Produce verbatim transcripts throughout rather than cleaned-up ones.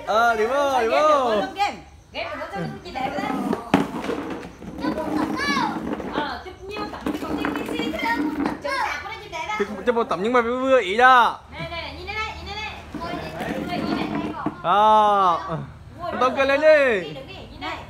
Ờ, đúng rồi, đúng rồi. Game đừng có cho chị đẹp lên. Ờ, chụp nhiều tấm cái còn cái gì thế đâu. Chụp sạc có chị đẹp á. Chụp một tấm nhưng mà vừa ý ra. Này này này, nhìn đây này, nhìn đây này. Ngồi đây, nhìn đây này. À. Tông cười lên đi. Đi đứng đi, nhìn đây.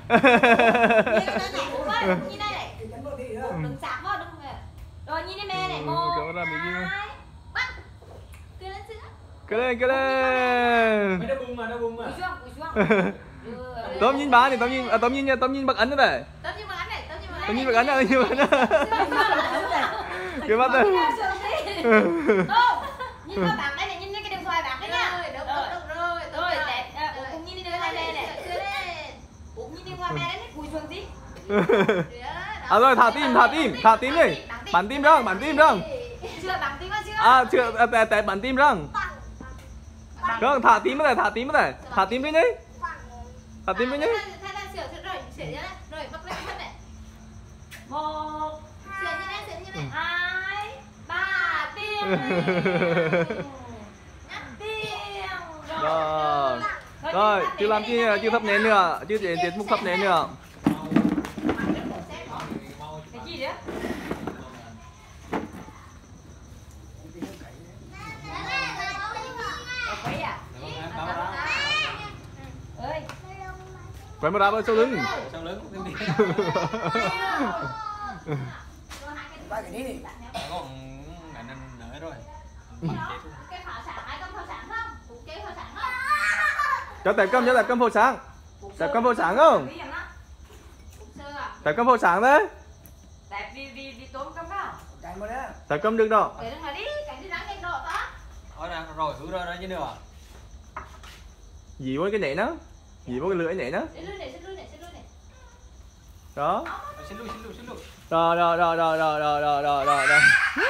Nhìn đây này. Đừng sạc quá, đừng. Rồi nhìn đây mẹ này, một. Hai. Bắt. Cười lên xíu. Cười lên, cười lên. Mấy đứa bung mà, đứa bung mà. Cúi xuống, cúi xuống. Tóm nhìn bà này, tóm nhìn, à, tóm nhìn nha, tóm nhìn bạc ấn này. Tóm nhìn bạc ấn này, tóm nhìn bạc ấn. Tóm nhìn bạc ấn này, nhìn bạc ấn này. Cái mắt đây. Nhìn vào bạc đây này, nhìn cái điện thoại bạc đấy nha. Rồi, đúng, đúng, rồi. Rồi, đẹp. Cũng nhìn đi điện thoại mẹ này. Cũng nhìn điện thoại mẹ đấy này, cúi xuống tí. À rồi, thả tim, thả tim, thả tim đi. Bắn tim răng, bắn tim răng. Chưa bắn tim chưa? À, chưa, tại tại bắn tim răng. Răng, thả tim này, thả tim này. Thả tim đi nhỉ. Thả tim đi nhỉ. Thay ra sửa sửa rồi, sửa như này. Rồi, bắt lên bắt này. Một. Sửa như này, sửa như này. Hai, ba, tim. Nhắc tim. Rồi. Rồi, chưa làm chi, chưa thắp nến nữa, chưa để tiết mục thắp nến nữa. Cái gì đấy? Quay một đáp ơi, sau lưng. Sau lưng cũng đi. Ba cái đi. Còn ngày nên nở rồi. Cái pháo sáng, ai cầm pháo sáng không? Cũng kế pháo sáng không? Cho tẹp cơm, cho tẹp cơm phô sáng. Tẹp cơm phô sáng không? Tẹp cơm phô sáng đấy. Tẹp đi đi đi tôm cơm không? Cạnh một đó. Tẹp cơm được đâu. Để đừng mà đi, cảnh đi ráng nhanh độ đó. Rồi nè, rồi hứa rồi đó chứ nữa. Dì vô cái nệ nó. Dì vô cái lưỡi nệ nó. Xin lui này, xin lui này, xin lui này. Đó. Xin lui, xin lui, xin lui. Rồi rồi rồi rồi rồi rồi rồi rồi rồi rồi.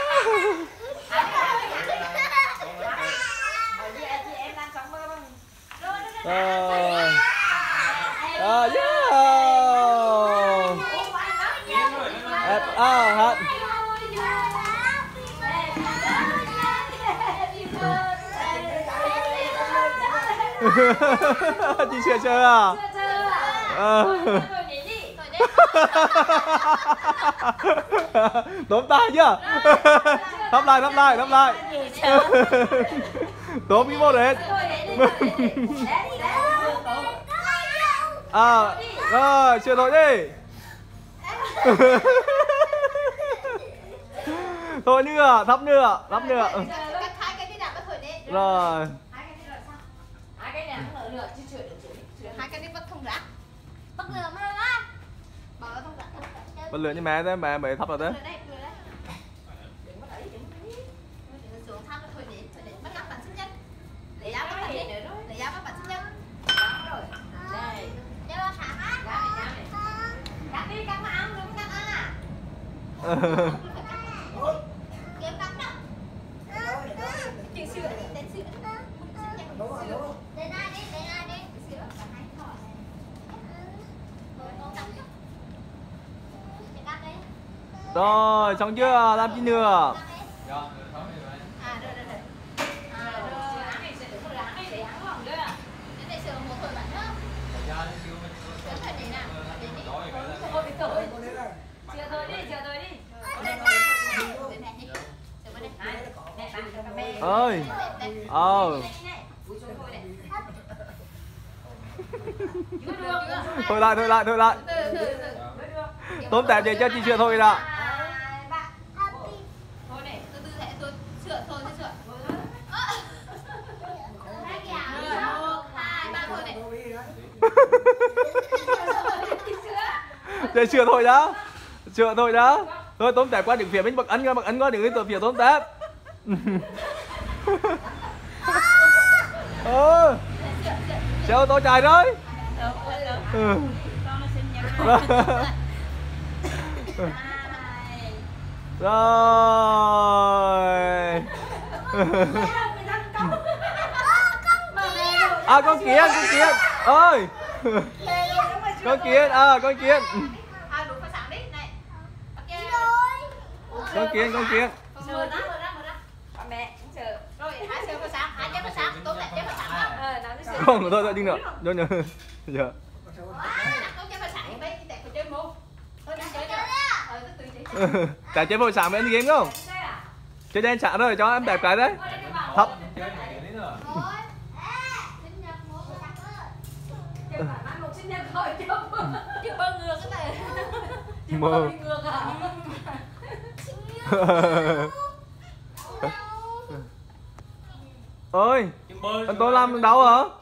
Rồi. Rồi, yeah. À, hết. Chị chưa chơi à? Chưa tóm tay chưa? Thắp lại, thắp lại, thắp lại. Tóm cái mô đấy. À, rồi, chưa thôi đi. Thôi nữa, thắp nữa, thắp nữa. Rồi. Hai cái này nó lửa chứ chữa chữa hai cái này bắt thông rác. Bắt lửa mà ra. Bỏ ra thông rác. Bắt lửa như mẹ thế, mẹ mẹ thắp vào thế. Đừng có đẩy, đừng có đẩy. Đừng xuống thắp thôi để thôi để bắt cặp bạn sinh nhật. Lấy áo bắt bạn sinh nhật. Lấy áo bắt bạn sinh nhật. Đó rồi. Đây. Đeo vào sáng á. Ra này, ra này. Cắt đi, cắt mà ăn, đừng cắt ăn à. Kiếm cắt đâu. Chữ sữa, tên sữa. Đúng rồi, đúng rồi. Đến ai đi, đến ai đi. Sữa, cả hai thỏi này. Rồi, con cắt chứ. Chị cắt đi. Rồi, xong chưa? Làm chi nữa? Rồi, À, rồi, rồi, rồi. À, rồi. Ăn này sẽ được một láng này để ăn không nữa. Đến đây sữa một thỏi bánh nữa. Sữa thỏi này nào. Đến đi. Ôi, bị tội. Sữa thôi đi, sữa thôi đi. Đến này đi. Sữa vào đây. Này, bạn, cà phê. Ơi. Ờ. Thôi lại, thôi lại, thôi lại. Tóm tẹp để cho chị sửa thôi đã. Thôi này, từ từ để tôi sửa thôi, tôi sửa. Một, hai, ba thôi này. Để sửa thôi đã. Sửa thôi đã. Thôi tóm tẹp qua đứng phía bên bậc ấn qua, bậc ấn qua đứng từ phía tóm tẹp. Ừ. Xe ô tô chạy rồi. Ừ. Rồi. À con Kiến, con Kiến ơi. Con Kiến, à con Kiến. Con Kiến, con Kiến. Không, thôi thôi đi nữa. Rồi nữa. Giờ. Con chơi phải sẵn đấy, để con chơi môn. Thôi đi chơi nữa. Ờ, từ từ chơi. Chả chơi vội sáng với anh game không? Chơi đen chả rồi cho em đẹp cái đấy. Thấp. Chơi này đến nữa. Chứ bơ ngược cái này. Chứ Mơ. bơ bị ngược à? Ơi, Chim bơi. anh tôi làm đau hả?